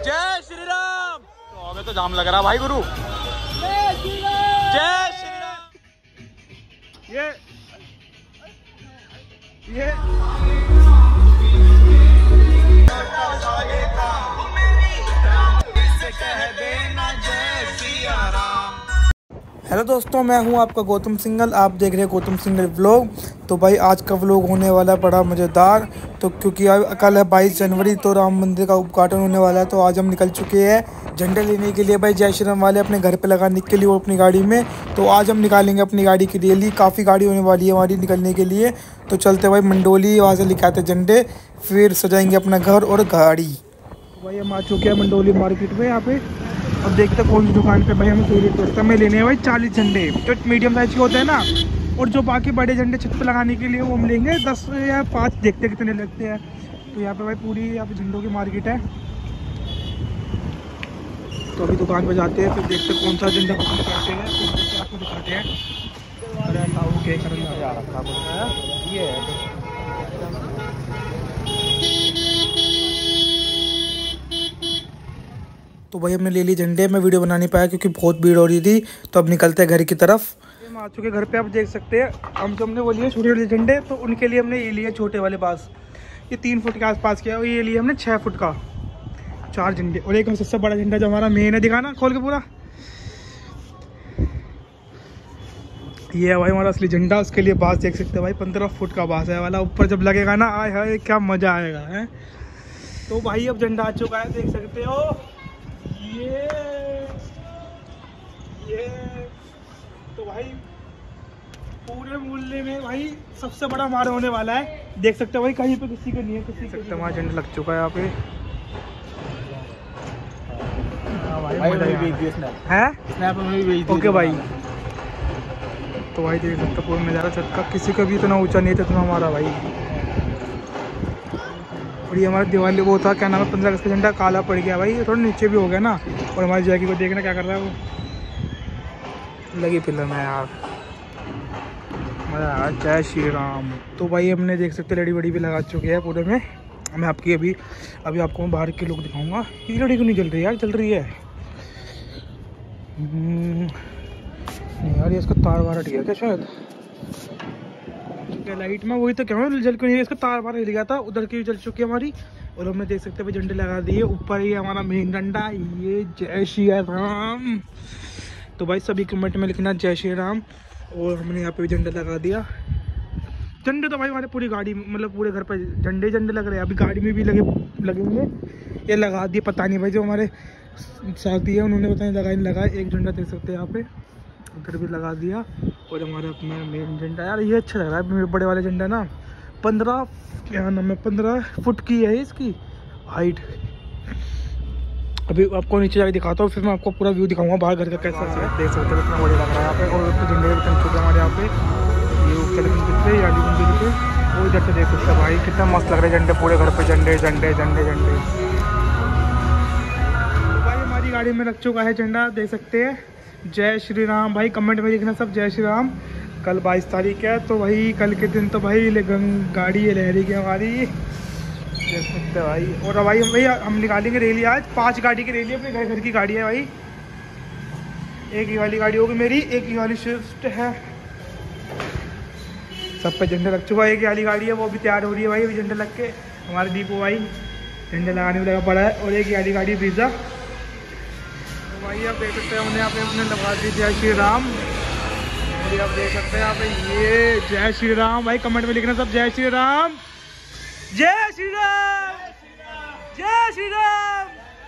जय श्री राम। तो हमें तो जाम लग रहा भाई गुरु। जय श्री राम। जय श्री राम। ये हेलो दोस्तों, मैं हूं आपका गौतम सिंघल। आप देख रहे हैं गौतम सिंघल व्लॉग। तो भाई आज का व्लॉग होने वाला है बड़ा मज़ेदार। तो क्योंकि कल है 22 जनवरी, तो राम मंदिर का उद्घाटन होने वाला है। तो आज हम निकल चुके हैं झंडे लेने के लिए भाई, जय श्री राम वाले अपने घर पे लगाने के लिए और अपनी गाड़ी में। तो आज हम निकालेंगे अपनी गाड़ी की रैली। काफ़ी गाड़ी होने वाली है हमारी निकलने के लिए। तो चलते भाई मंडोली, वहाँ से लेके आते झंडे, फिर सजाएंगे अपना घर और गाड़ी। भाई हम आ चुके हैं मंडोली मार्केट में यहाँ पे। अब देखते कौन सी दुकान पे भाई हमें सही रेट पड़ता है। मैं लेने हैं भाई 40 झंडे, जो मीडियम साइज के होते हैं ना, और जो बाकी बड़े झंडे छत पे लगाने के लिए वो हम लेंगे 10 या 5, देखते हैं कितने लगते हैं। तो यहाँ पे भाई पूरी यहाँ पे झंडों की मार्केट है। तो अभी दुकान पे जाते हैं, फिर देखते हैं कौन सा झंडा पसंद करते हैं, फिर आपको दिखाते हैं। तो भाई हमने ले ली झंडे। मैं वीडियो बना नहीं पाया क्योंकि बहुत भीड़ हो रही थी। तो अब निकलते हैं घर की तरफ। हम आ चुके घर पे, आप देख सकते हैं। हमने वो लिए छोटे छोटे झंडे, तो उनके लिए हमने ये लिए छोटे वाले बास। ये 3 फुट के आसपास किया, और ये लिए हमने 6 फुट का 4 झंडे। और एक सबसे बड़ा झंडा जो हमारा मेन है, दिखाना खोल के पूरा, ये है भाई हमारा असली झंडा। उसके लिए बास देख सकते हैं भाई, 15 फुट का बास है वाला। ऊपर जब लगेगा ना, आय हाय क्या मज़ा आएगा है। तो भाई अब झंडा आ चुका है, देख सकते हो। ये तो भाई पूरे मोहल्ले में भाई सबसे बड़ा हमारा होने वाला है। देख सकते हो भाई, कहीं पे किसी का नहीं है, किसी का हमारा झंडा लग चुका है यहाँ पे। है ओके भाई। तो भाई देख सकते पूरा नज़ारा छत का, किसी का भी इतना ऊंचा नहीं था इतना हमारा भाई। और ये हमारा दिवाली वो था, क्या नाम है, 15 अगस्त का झंडा काला पड़ गया भाई, थोड़ा नीचे भी हो गया ना। और हमारी जैकी को देखना क्या कर रहा है, वो लगी फिल्म है यार, मज़ा आया। जय श्री राम। तो भाई हमने देख सकते लड़ी वड़ी भी लगा चुके हैं पूरे में। मैं आपकी अभी आपको मैं बाहर के लोग दिखाऊंगा। ये लड़ी क्यों नहीं जल रही यार, जल रही है नहीं यार, ये इसका तार वार हट गया क्या शायद, लाइट में वही तो क्या जल क्यों नहीं, इसका तार वार हिल गया था, उधर की जल चुकी है हमारी। और हमने देख सकते हैं झंडे लगा दिए ऊपर। ये हमारा मेन झंडा, ये जय श्री राम। तो भाई सभी कमेंट में लिखना जय श्री राम। और हमने यहाँ पे भी झंडा लगा दिया। झंडे तो भाई हमारे पूरी गाड़ी मतलब पूरे घर पर झंडे लग रहे हैं। अभी गाड़ी में भी लगेंगे। ये लगा दिए, पता नहीं भाई जो हमारे साथी है उन्होंने पता नहीं लगाया नहीं लगाया। एक झंडा देख सकते हैं यहाँ पे, उधर भी लगा दिया। और हमारा अपना मेन झंडा यार, ये अच्छा लग रहा है बड़े वाले झंडा ना। 15 फुट की है इसकी हाइट। अभी आपको नीचे जाके दिखाता हूँ, फिर मैं आपको पूरा व्यू दिखाऊंगा बाहर घर का कैसा है। देख सकते हैं कितना बढ़िया लग रहा है यहाँ पे। और झंडे भी टंग चुके हैं हमारे यहाँ पे, ये ऊपर मंदिर पे, याली मंदिर पे। वो इधर से देख सकते हैं भाई, कितना मस्त लग रहा है झंडे पूरे घर पे, झंडे झंडे झंडे झंडे। तो भाई हमारी गाड़ी में लग चुका है झंडा, देख सकते हैं। जय श्री राम भाई, कमेंट में लिखना सब जय श्री राम। कल 22 तारीख है, तो भाई कल के दिन तो भाई गाड़ी है लहरी की हमारी, देख सकते हैं भाई। और भाई हम निकालेंगे रैली आज, 5 गाड़ी की रैली, अपने घर की गाड़ी है भाई। एक ही वाली गाड़ी होगी मेरी, एक ही वाली स्विफ्ट है। सब पे झंडा लग चुका है। एक ही वाली गाड़ी है, वो भी तैयार हो रही है भाई, अभी झंडा लग के। हमारे दीपू भाई झंडा लगाने में लगा पड़ा है। और एक ही वाली गाड़ी ब्रीजा। तो भाई आप देख सकते हैं हमने यहाँ पे अपने लगा दी जय श्री राम। और आप देख सकते हैं यहाँ पे ये जय श्री राम भाई, कमेंट में लिखना सब जय श्री राम, जय श्री राम, जय श्री राम।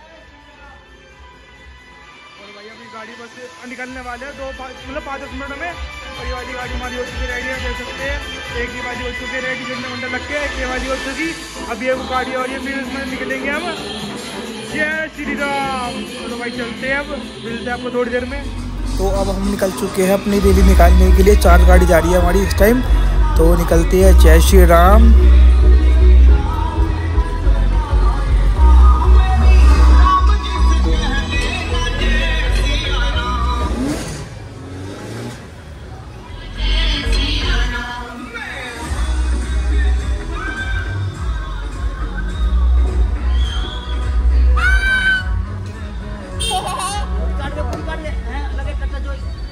और भाई अपनी गाड़ी बस निकलने वाले हैं 5-10 मिनट में। और ये वाली गाड़ी हमारी हो चुकी रेडी है, देख सकते हैं। एक ही वाली हो चुकी है रेडी, झंडा वंडा लग के। एक ये वाली हो चुकी, अब ये वो गाड़ी और ये फिर इसमें निकलेंगे हम। जय श्री राम। तो भाई चलते हैं, अब मिलते हैं आपको थोड़ी देर में। तो अब हम निकल चुके हैं अपनी रैली निकालने के लिए। 4 गाड़ी जा रही है हमारी इस टाइम, तो निकलती है। जय श्री राम।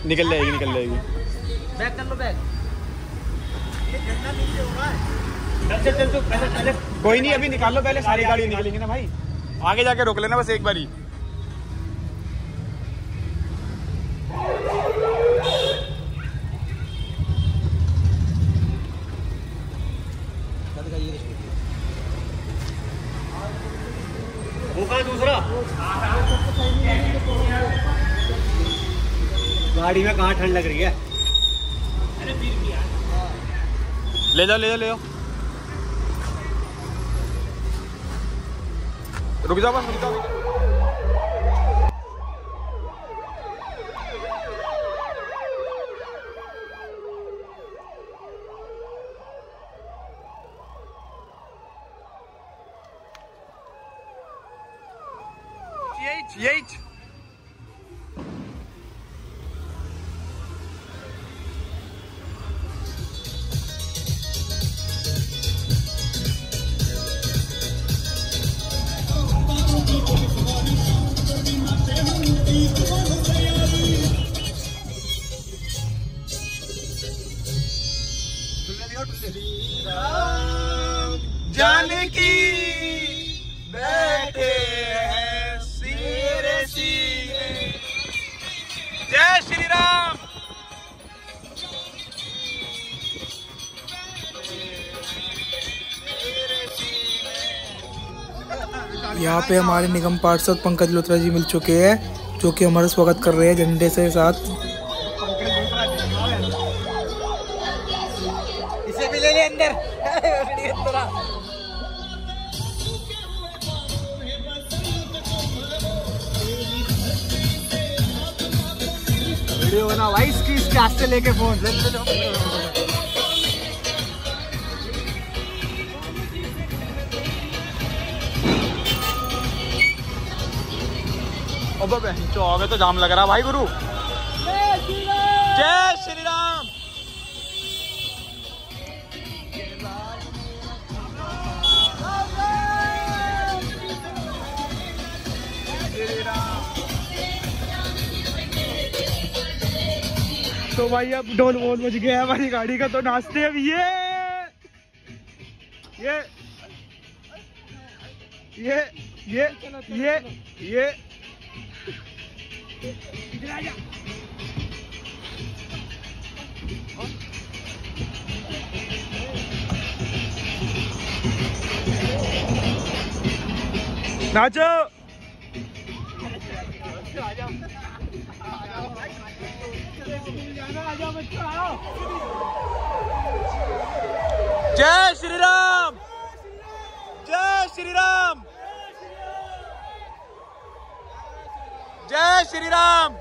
निकल जाएगी निकल जाएगी। बैक कर लो बैक। चल चल चल कोई नहीं अभी निकाल लो पहले, सारी गाड़ी निकलेंगी ना भाई, आगे जाके रोक लेना बस एक बारी। वो कहाँ दूसरा गाड़ी में कहाँ ठंड लग रही है। ले जाओ ले जाओ ले जाओ, रुक जाओ बस रुक जाओ। यही जानकी बैठे हैं सीने सीने। जय श्री राम। यहाँ पे हमारे निगम पार्षद पंकज लोथरा जी मिल चुके हैं, जो कि हमारा स्वागत कर रहे हैं झंडे से साथ। इसे भी ले ले अंदर। वीडियो बना भाई इसकी हाथ से लेके फोन ले लो। अब आगे तो जाम लग रहा भाई गुरु। जय श्री राम। तो भाई अब ढोल वोल बज गया है हमारी गाड़ी का, तो नाचते हैं अब। ये नाचो। जय श्री राम। जय श्री राम। जय श्री राम।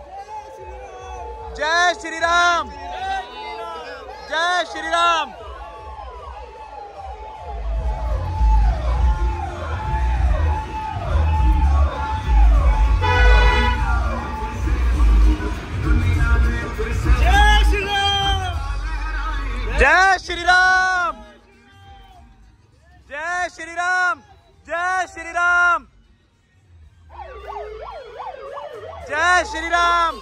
जय श्री राम। जय श्री राम। जय श्री राम। जय श्री राम। जय श्री राम। जय श्री राम।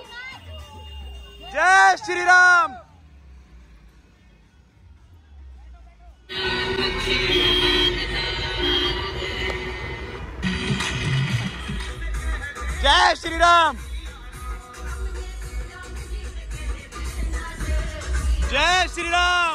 जय श्री राम। जय श्री राम। जय श्री राम।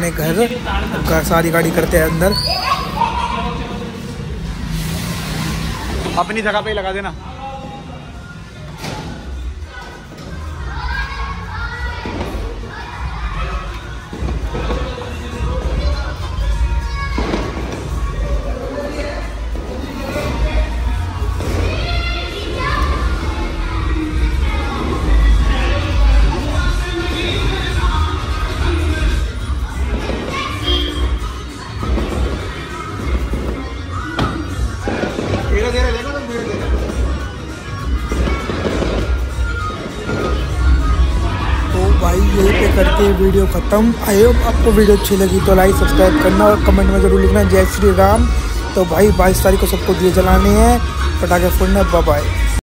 अपने घर, सारी गाड़ी करते हैं अंदर। अपनी जगह पे ही लगा देना। भाई यहीं पे करते हैं वीडियो ख़त्म। आई होप आपको वीडियो अच्छी लगी तो लाइक सब्सक्राइब करना और कमेंट में ज़रूर लिखना जय श्री राम। तो भाई 22 तारीख को सबको दिए जलाने हैं, पटाखे फोड़ने। Bye bye.